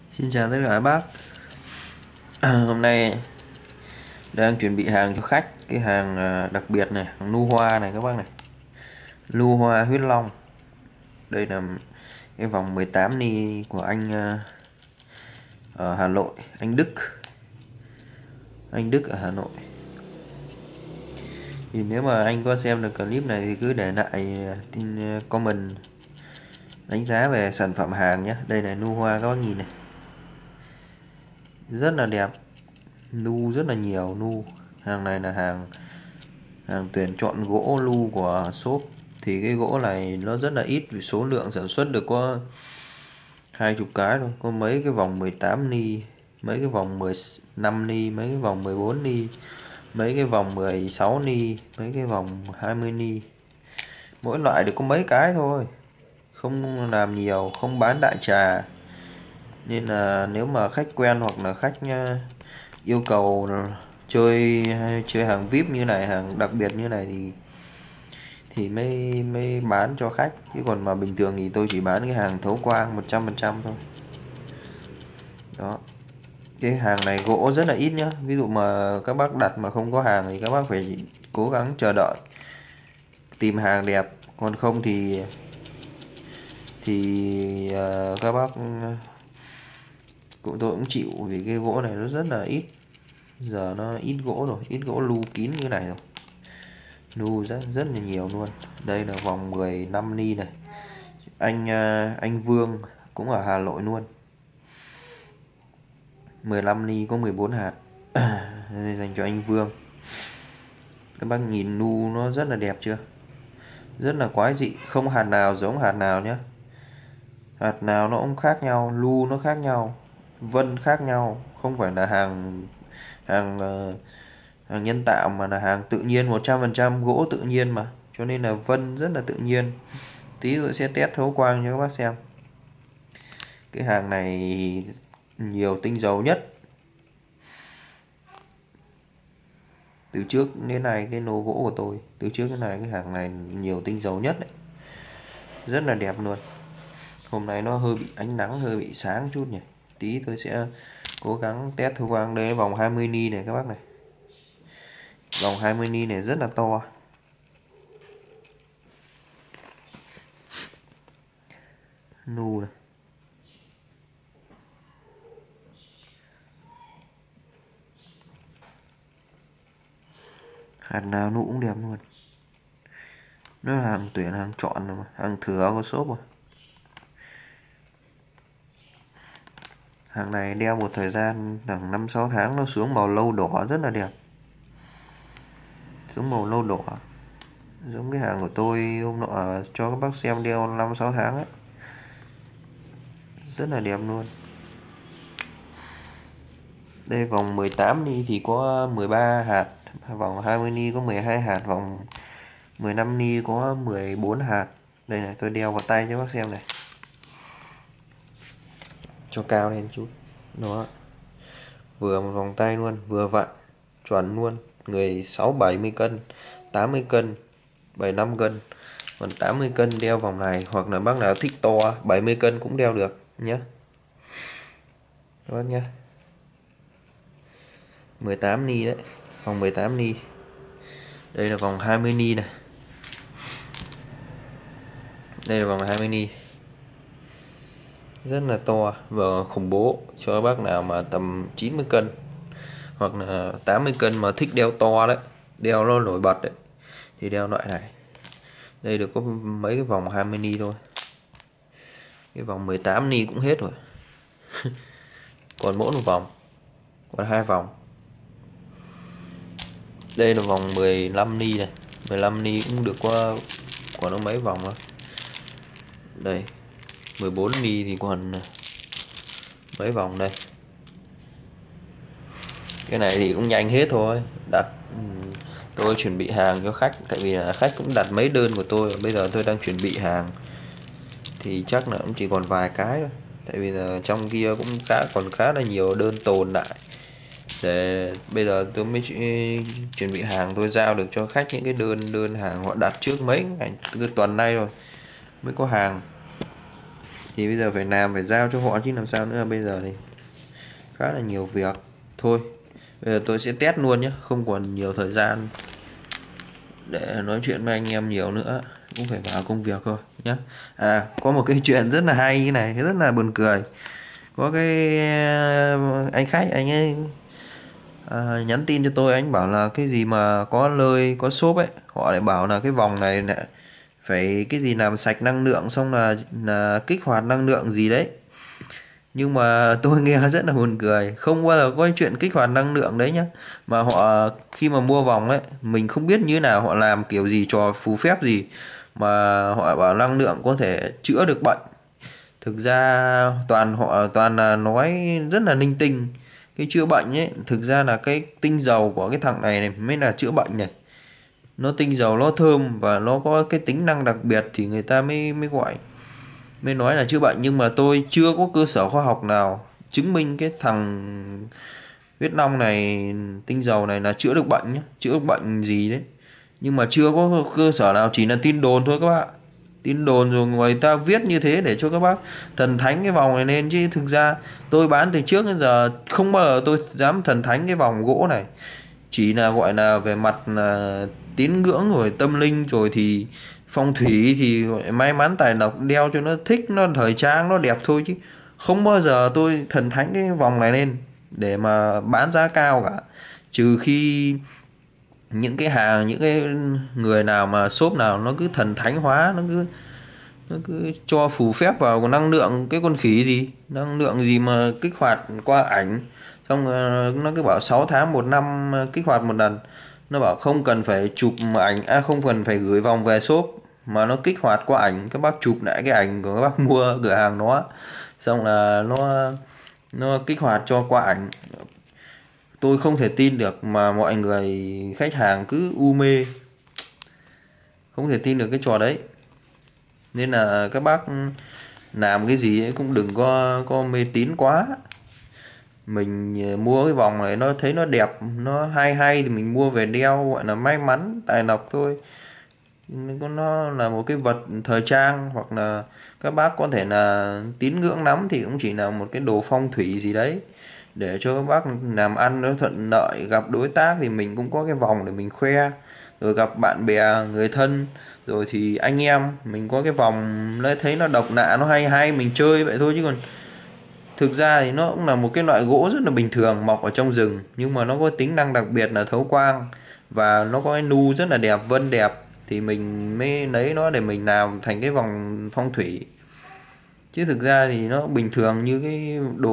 Xin chào tất cả các bác. Hôm nay đang chuẩn bị hàng cho khách. Cái hàng đặc biệt này, hàng nu hoa này các bác này. Nu hoa huyết long. Đây là cái vòng 18 ni của anh ở Hà Nội, anh Đức. Anh Đức ở Hà Nội. Thì nếu mà anh có xem được clip này thì cứ để lại tin comment đánh giá về sản phẩm hàng nhé. Đây là nu hoa các bác nhìn này. Rất là đẹp. Nu rất là nhiều nu. Hàng này là hàng tuyển chọn gỗ lu của shop. Thì cái gỗ này nó rất là ít vì số lượng sản xuất được có 20 cái thôi, có mấy cái vòng 18 ni, mấy cái vòng 15 ni, mấy cái vòng 14 ni, mấy cái vòng 16 ni, mấy cái vòng 20 ni. Mỗi loại được có mấy cái thôi, không làm nhiều, không bán đại trà. Nên là nếu mà khách quen hoặc là khách yêu cầu chơi chơi hàng VIP như này, hàng đặc biệt như này thì mới bán cho khách, chứ còn mà bình thường thì tôi chỉ bán cái hàng thấu quang 100% thôi. Đó, cái hàng này gỗ rất là ít nhá. Ví dụ mà các bác đặt mà không có hàng thì các bác phải cố gắng chờ đợi tìm hàng đẹp, còn không thì các bác tôi cũng chịu, vì cái gỗ này nó rất là ít. Giờ nó ít gỗ rồi, ít gỗ lu kín như này rồi, nu rất là nhiều luôn. Đây là vòng 15 ni này, anh Vương cũng ở Hà Nội luôn. 15 ni có 14 hạt. Đây dành cho anh Vương. Các bác nhìn nu nó rất là đẹp chưa, rất là quái dị, không hạt nào giống hạt nào nhé. Hạt nào nó cũng khác nhau, lu nó khác nhau, vân khác nhau, không phải là hàng hàng hàng nhân tạo mà là hàng tự nhiên 100%, gỗ tự nhiên mà, cho nên là vân rất là tự nhiên. Tí tôi sẽ test thấu quang cho các bác xem. Cái hàng này nhiều tinh dầu nhất từ trước đến nay. Cái nô gỗ của tôi từ trước đến nay, cái hàng này nhiều tinh dầu nhất đấy, rất là đẹp luôn. Hôm nay nó hơi bị ánh nắng, hơi bị sáng chút nhỉ. Tí tôi sẽ cố gắng test thấu quang. Đây vòng 20 ni này các bác này, vòng 20 ni này rất là to. Nu này, hạt nào nu cũng đẹp luôn. Nó là hàng tuyển, hàng chọn mà, hàng thừa của shop mà. Hàng này đeo một thời gian khoảng 5-6 tháng nó xuống màu lâu đỏ rất là đẹp. Xuống màu lâu đỏ, giống cái hàng của tôi hôm nọ cho các bác xem đeo 5-6 tháng ấy. Rất là đẹp luôn. Đây vòng 18 ni thì có 13 hạt, vòng 20 ni có 12 hạt, vòng 15 ni có 14 hạt. Đây này, tôi đeo vào tay cho bác xem này, cho cao lên chút. Đó, vừa một vòng tay luôn, vừa vặn chuẩn luôn. Người 6-70 cân, 80 cân, 75 cân, còn 80 cân đeo vòng này, hoặc là bác nào thích to 70 cân cũng đeo được nhé các bác nhé. 18 ni đấy, vòng 18 ni. Đây là vòng 20 ni này, đây là vòng 20 ni, rất là to và khủng bố. Cho các bác nào mà tầm 90 cân hoặc là 80 cân mà thích đeo to đấy, đeo nó nổi bật đấy, thì đeo loại này. Đây được có mấy cái vòng 20 ni thôi, cái vòng 18 ni cũng hết rồi. Còn mỗi một vòng, còn 2 vòng. Đây là vòng 15 ni này, 15 ni cũng được qua, còn nó mấy vòng thôi. Đây 14 ni thì còn mấy vòng đây. Cái này thì cũng nhanh hết thôi. Đặt tôi chuẩn bị hàng cho khách, tại vì là khách cũng đặt mấy đơn của tôi, bây giờ tôi đang chuẩn bị hàng thì chắc là cũng chỉ còn vài cái thôi, tại vì là trong kia cũng còn khá là nhiều đơn tồn lại. Để bây giờ tôi mới chuẩn bị hàng, tôi giao được cho khách những cái đơn hàng họ đặt trước mấy ngày, từ tuần nay rồi mới có hàng. thì bây giờ phải làm, phải giao cho họ chứ làm sao nữa. Bây giờ thì khá là nhiều việc. Thôi bây giờ tôi sẽ test luôn nhé, không còn nhiều thời gian để nói chuyện với anh em nhiều nữa, cũng phải vào công việc thôi nhé. Có một cái chuyện rất là hay như này, rất là buồn cười. Có cái anh khách, anh ấy nhắn tin cho tôi, anh bảo là cái gì mà có lời có shop ấy, họ lại bảo là cái vòng này nè phải cái gì làm sạch năng lượng, xong là kích hoạt năng lượng gì đấy. Nhưng mà tôi nghe rất là buồn cười, không bao giờ có cái chuyện kích hoạt năng lượng đấy nhá. Mà họ khi mà mua vòng ấy, mình không biết như nào, họ làm kiểu gì, trò phù phép gì mà họ bảo năng lượng có thể chữa được bệnh. Thực ra họ toàn là nói rất là linh tinh. Cái chữa bệnh ấy, thực ra là cái tinh dầu của cái thằng này mới là chữa bệnh này. Nó tinh dầu, nó thơm và nó có cái tính năng đặc biệt thì người ta mới mới gọi, mới nói là chữa bệnh. Nhưng mà tôi chưa có cơ sở khoa học nào chứng minh cái thằng huyết long này, tinh dầu này là chữa được bệnh nhé, chữa được bệnh gì đấy. Nhưng mà chưa có cơ sở nào, chỉ là tin đồn thôi các bạn. Tin đồn rồi người ta viết như thế để cho các bác thần thánh cái vòng này lên, chứ thực ra tôi bán từ trước đến giờ không bao giờ tôi dám thần thánh cái vòng gỗ này. Chỉ là gọi là về mặt là tín ngưỡng rồi tâm linh, rồi thì phong thủy thì may mắn tài lộc, đeo cho nó thích, nó thời trang, nó đẹp thôi, chứ không bao giờ tôi thần thánh cái vòng này lên để mà bán giá cao cả. Trừ khi những cái hàng, những cái người nào mà shop nào nó cứ thần thánh hóa, nó cứ cho phù phép vào năng lượng, cái con khỉ gì năng lượng gì mà kích hoạt qua ảnh, xong nó cứ bảo 6 tháng 1 năm kích hoạt một lần. Nó bảo không cần phải chụp ảnh, không cần phải gửi vòng về shop, mà nó kích hoạt qua ảnh, các bác chụp lại cái ảnh của các bác mua cửa hàng nó, xong là nó kích hoạt cho qua ảnh. Tôi không thể tin được mà mọi người khách hàng cứ u mê, không thể tin được cái trò đấy. Nên là các bác làm cái gì ấy cũng đừng có mê tín quá. Mình mua cái vòng này nó thấy nó đẹp, nó hay hay thì mình mua về đeo, gọi là may mắn tài lộc thôi. Nó là một cái vật thời trang, hoặc là các bác có thể là tín ngưỡng lắm thì cũng chỉ là một cái đồ phong thủy gì đấy để cho các bác làm ăn nó thuận lợi. Gặp đối tác thì mình cũng có cái vòng để mình khoe, rồi gặp bạn bè người thân rồi thì anh em mình có cái vòng nó thấy nó độc lạ, nó hay hay mình chơi vậy thôi. Chứ còn thực ra thì nó cũng là một cái loại gỗ rất là bình thường, mọc ở trong rừng, nhưng mà nó có tính năng đặc biệt là thấu quang, và nó có cái nu rất là đẹp, vân đẹp, thì mình mới lấy nó để mình làm thành cái vòng phong thủy. Chứ thực ra thì nó bình thường như cái đồ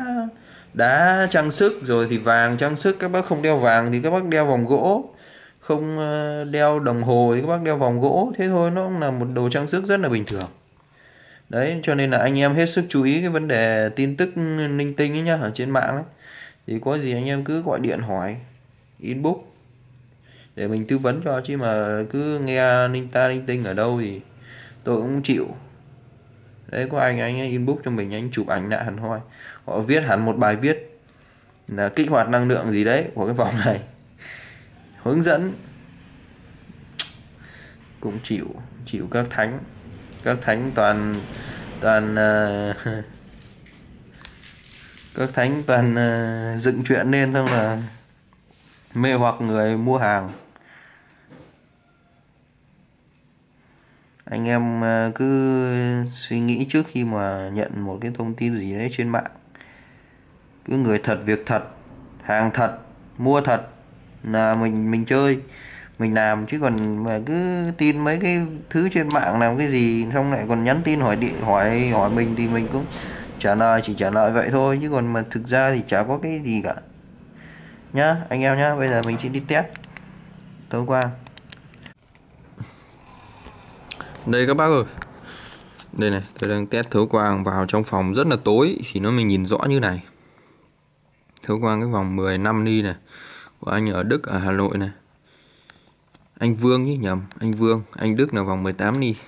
đá trang sức, rồi thì vàng trang sức. Các bác không đeo vàng thì các bác đeo vòng gỗ, không đeo đồng hồ thì các bác đeo vòng gỗ, thế thôi. Nó cũng là một đồ trang sức rất là bình thường đấy. Cho nên là anh em hết sức chú ý cái vấn đề tin tức linh tinh ấy nhá, ở trên mạng ấy. Thì có gì anh em cứ gọi điện hỏi, inbox để mình tư vấn cho, chứ mà cứ nghe linh tinh ở đâu thì tôi cũng chịu. Đấy, có anh ấy inbox cho mình, anh chụp ảnh lại hẳn hoi, họ viết hẳn một bài viết là kích hoạt năng lượng gì đấy của cái vòng này, hướng dẫn. Cũng chịu các thánh toàn các thánh toàn dựng chuyện lên, xong là mê hoặc người mua hàng. Anh em cứ suy nghĩ trước khi mà nhận một cái thông tin gì đấy trên mạng. Cứ người thật việc thật, hàng thật, mua thật là mình chơi, mình làm. Chứ còn mà cứ tin mấy cái thứ trên mạng làm cái gì xong lại còn nhắn tin hỏi mình thì mình cũng chỉ trả lời vậy thôi. Chứ còn mà thực ra thì chả có cái gì cả nhá anh em nhá. Bây giờ mình sẽ đi test tối qua. Đây các bác ơi, đây này, tôi đang test thấu quang vào trong phòng rất là tối thì nó mình nhìn rõ như này. Thấu quang cái vòng 15 ly này của anh ở Đức, ở Hà Nội này. Anh Vương chứ nhầm, anh Vương, anh Đức là vòng 18 ly.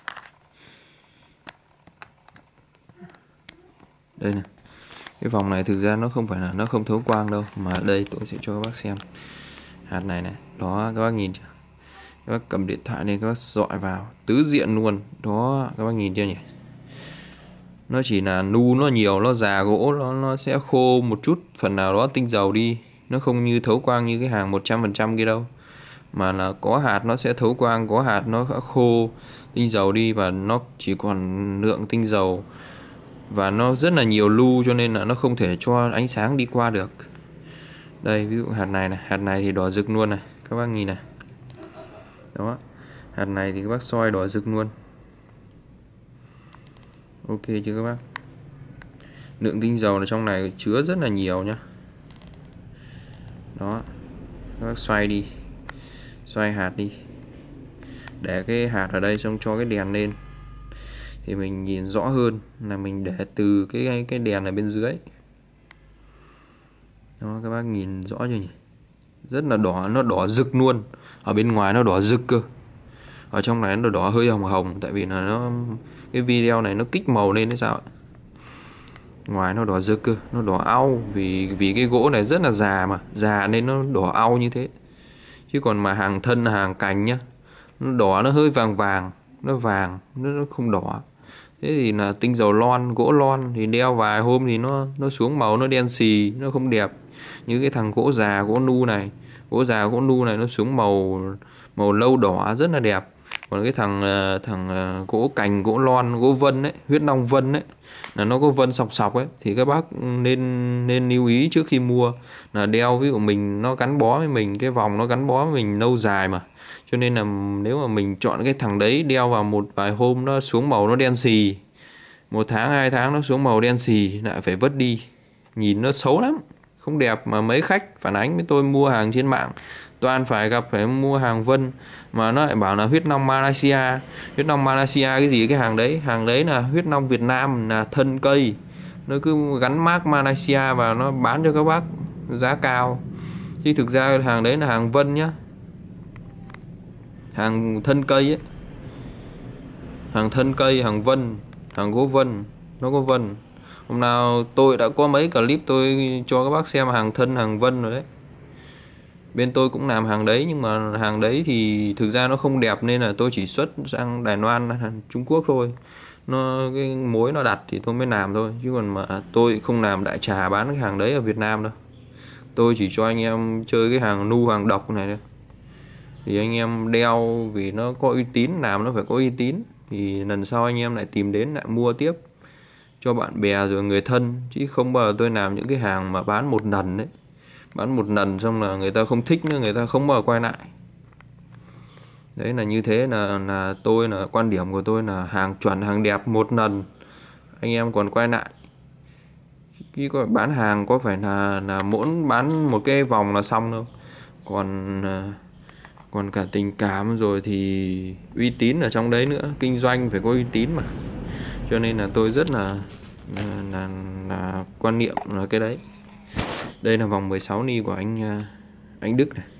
Đây này, cái vòng này thực ra nó không phải là nó không thấu quang đâu, mà đây tôi sẽ cho các bác xem hạt này này, đó các bác nhìn chưa? Các bác cầm điện thoại lên các bác dọi vào tứ diện luôn đó, các bác nhìn chưa nhỉ? Nó chỉ là nu nó nhiều, nó già gỗ, nó sẽ khô một chút, phần nào đó tinh dầu đi. Nó không như thấu quang như cái hàng 100% kia đâu. Mà là có hạt nó sẽ thấu quang, có hạt nó khô tinh dầu đi, và nó chỉ còn lượng tinh dầu. Và nó rất là nhiều lu, cho nên là nó không thể cho ánh sáng đi qua được. Đây ví dụ hạt này này, hạt này thì đỏ rực luôn này, các bác nhìn này. Đó, hạt này thì các bác soi đỏ rực luôn. Ok chưa các bác? Lượng tinh dầu ở trong này chứa rất là nhiều nhá. Đó, các bác xoay đi, xoay hạt đi, để cái hạt ở đây, xong cho cái đèn lên thì mình nhìn rõ hơn. Là mình để từ cái đèn ở bên dưới. Đó, các bác nhìn rõ chưa nhỉ? Rất là đỏ, nó đỏ rực luôn. Ở bên ngoài nó đỏ rực cơ, ở trong này nó đỏ hơi hồng hồng, tại vì là nó cái video này nó kích màu lên hay sao. Ngoài nó đỏ rực cơ, nó đỏ au, vì cái gỗ này rất là già, mà già nên nó đỏ au như thế. Chứ còn mà hàng thân hàng cành nhá, nó đỏ, nó hơi vàng vàng, nó vàng, nó không đỏ. Thế thì là tinh dầu lon, gỗ lon thì đeo vài hôm thì nó xuống màu, nó đen xì, nó không đẹp. Như cái thằng gỗ già, gỗ nu này, gỗ già gỗ nu này nó xuống màu lâu đỏ rất là đẹp. Còn cái thằng gỗ cành, gỗ lon, gỗ vân ấy, huyết long vân ấy, là nó có vân sọc sọc ấy, thì các bác nên lưu ý trước khi mua là đeo. Ví dụ mình nó gắn bó với mình, cái vòng nó gắn bó với mình lâu dài mà, cho nên là nếu mà mình chọn cái thằng đấy đeo vào một vài hôm nó xuống màu nó đen xì, 1 tháng 2 tháng nó xuống màu đen xì, lại phải vứt đi, nhìn nó xấu lắm, không đẹp. Mà mấy khách phản ánh với tôi mua hàng trên mạng toàn phải mua hàng vân, mà nó lại bảo là huyết long Malaysia. Huyết long Malaysia cái gì? Cái hàng đấy là huyết long Việt Nam, là thân cây, nó cứ gắn mác Malaysia và nó bán cho các bác giá cao, chứ thực ra hàng đấy là hàng vân nhá, hàng thân cây ấy, hàng thân cây, hàng vân, hàng gỗ vân, nó có vân. Hôm nào tôi đã có mấy clip tôi cho các bác xem hàng thân, hàng vân rồi đấy. Bên tôi cũng làm hàng đấy, nhưng mà hàng đấy thì thực ra nó không đẹp, nên là tôi chỉ xuất sang Đài Loan, Trung Quốc thôi. Cái mối nó đặt thì tôi mới làm thôi, chứ còn mà tôi không làm đại trà bán cái hàng đấy ở Việt Nam đâu. Tôi chỉ cho anh em chơi cái hàng nu, hàng độc này thôi. Thì anh em đeo vì nó có uy tín, làm nó phải có uy tín, thì lần sau anh em lại tìm đến lại mua tiếp cho bạn bè rồi người thân. Chứ không bao giờ tôi làm những cái hàng mà bán một lần đấy, bán một lần xong là người ta không thích nữa, người ta không bao giờ quay lại. Đấy là như thế, là tôi, là quan điểm của tôi là hàng chuẩn, hàng đẹp một lần anh em còn quay lại. Chứ có bán hàng có phải là mỗi bán một cái vòng là xong đâu. Còn cả tình cảm rồi thì uy tín ở trong đấy nữa, kinh doanh phải có uy tín mà. Cho nên là tôi rất là quan niệm là cái đấy. Đây là vòng 16 ni của anh Đức này.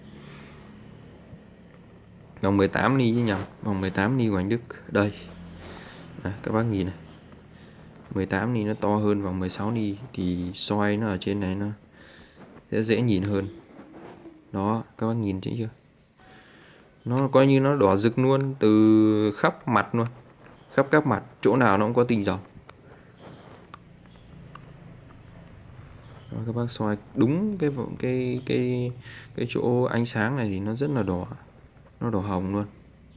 Vòng 18 ni chứ nhầm, vòng 18 ni của anh Đức. Đây. Các bác nhìn này. 18 ni nó to hơn vòng 16 ni, thì soi nó ở trên này nó sẽ dễ nhìn hơn. Đó, các bác nhìn thấy chưa? Nó coi như nó đỏ rực luôn, từ khắp mặt luôn, khắp các mặt, chỗ nào nó cũng có tinh dầu. Đó, các bác soi đúng cái chỗ ánh sáng này thì nó rất là đỏ, nó đỏ hồng luôn.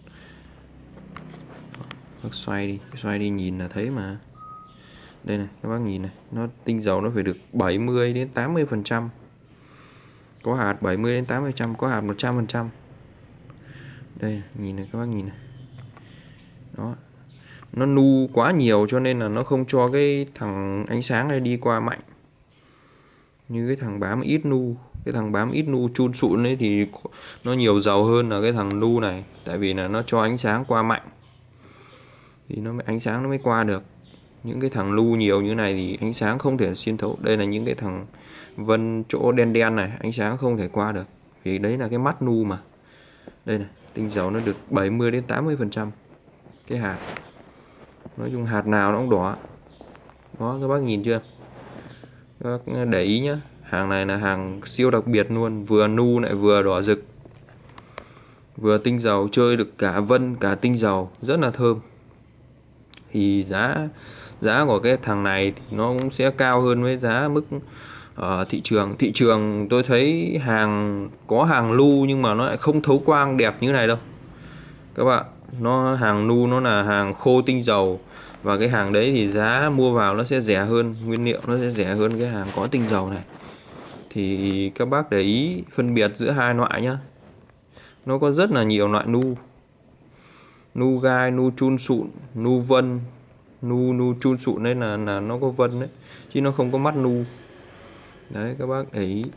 Bác xoay đi nhìn là thấy mà. Đây này, các bác nhìn này, nó tinh dầu nó phải được 70 đến 80%. Có hạt 70 đến 80%, có hạt 100%. Đây, nhìn này các bác nhìn này. Đó. Nó nu quá nhiều cho nên là nó không cho cái thằng ánh sáng này đi qua mạnh. Như cái thằng bám ít nu, cái thằng bám ít nu chun sụn ấy thì nó nhiều dầu hơn là cái thằng nu này, tại vì là nó cho ánh sáng qua mạnh thì ánh sáng nó mới qua được. Những cái thằng nu nhiều như này thì ánh sáng không thể xuyên thấu. Đây là những cái thằng vân chỗ đen đen này, ánh sáng không thể qua được, vì đấy là cái mắt nu mà. Đây này, tinh dầu nó được 70 đến 80% cái hạt. Nói chung hạt nào nó cũng đỏ. Đó, các bác nhìn chưa? Các bác để ý nhá, hàng này là hàng siêu đặc biệt luôn, vừa nu lại vừa đỏ rực, vừa tinh dầu, chơi được cả vân cả tinh dầu, rất là thơm. thì giá của cái thằng này thì nó cũng sẽ cao hơn với giá mức ở thị trường tôi thấy có hàng lu nhưng mà nó lại không thấu quang đẹp như này đâu các bạn. Hàng nu nó là hàng khô tinh dầu, và cái hàng đấy thì giá mua vào nó sẽ rẻ hơn, nguyên liệu nó sẽ rẻ hơn cái hàng có tinh dầu này. Thì các bác để ý phân biệt giữa hai loại nhá. Nó có rất là nhiều loại nu gai, nu chun sụn, nu vân. Nu chun sụn đấy là nó có vân đấy, chứ nó không có mắt nu. Đấy các bác để ý.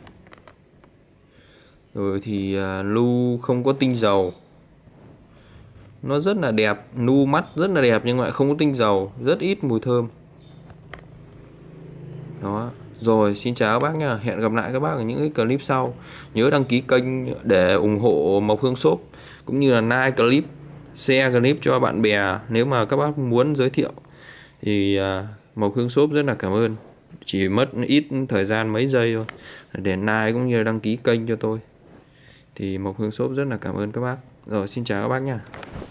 Rồi thì nu không có tinh dầu, nó rất là đẹp, nu mắt rất là đẹp nhưng lại không có tinh dầu, rất ít mùi thơm. Đó. Rồi xin chào các bác nha, hẹn gặp lại các bác ở những cái clip sau. Nhớ đăng ký kênh để ủng hộ Mộc Hương Shop, cũng như là like clip, share clip cho bạn bè nếu mà các bác muốn giới thiệu. Thì Mộc Hương Shop rất là cảm ơn. Chỉ mất ít thời gian mấy giây thôi để like cũng như là đăng ký kênh cho tôi. Thì Mộc Hương Shop rất là cảm ơn các bác. Rồi xin chào các bác nha.